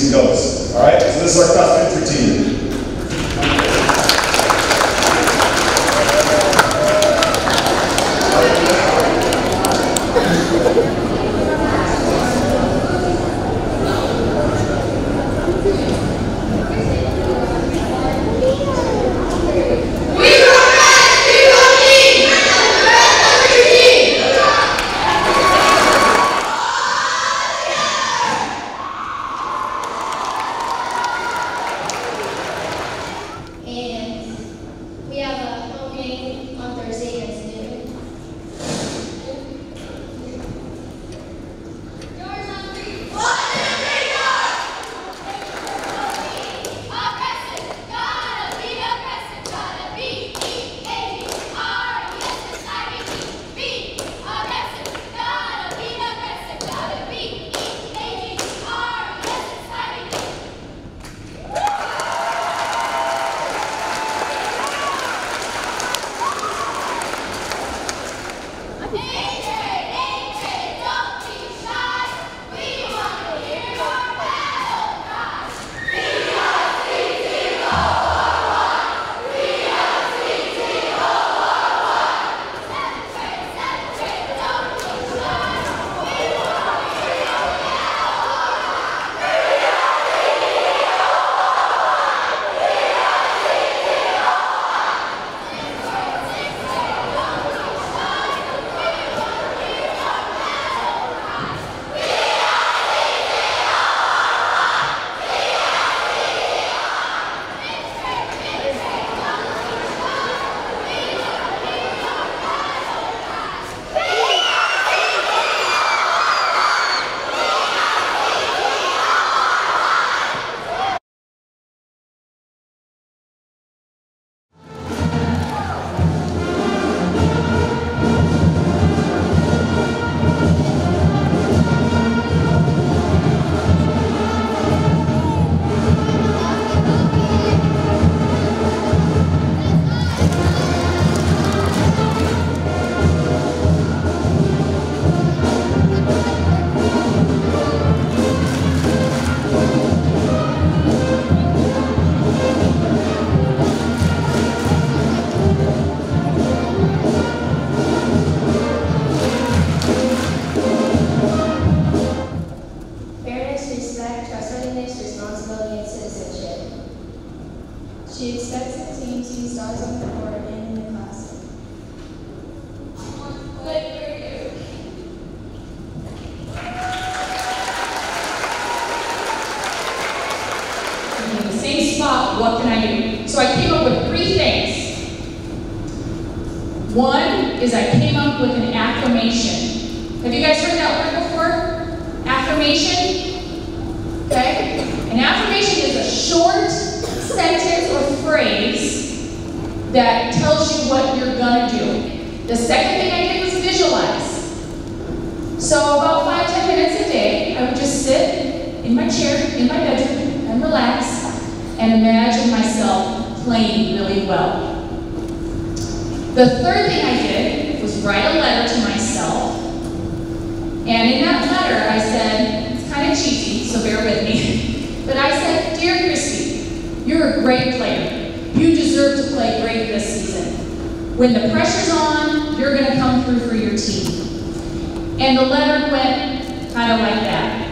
and goes. All right, so this is our cross-country team. She expects the team to be stars on the court and in the classroom. In the same spot, what can I do? So I came up with 3 things. One is I came up with an affirmation. Have you guys heard that word before? Affirmation? Okay? An affirmation is a short sentence or phrase that tells you what you're going to do. The second thing I did was visualize. So about 5-10 minutes a day, I would just sit in my chair, in my bedroom, and relax, and imagine myself playing really well. The third thing I did was write a letter to myself. And in that letter, I said, it's kind of cheesy, so bear with me, but I said, Dear Christy, you're a great player. You deserve to play great this season. When the pressure's on, you're going to come through for your team. And the letter went kind of like that.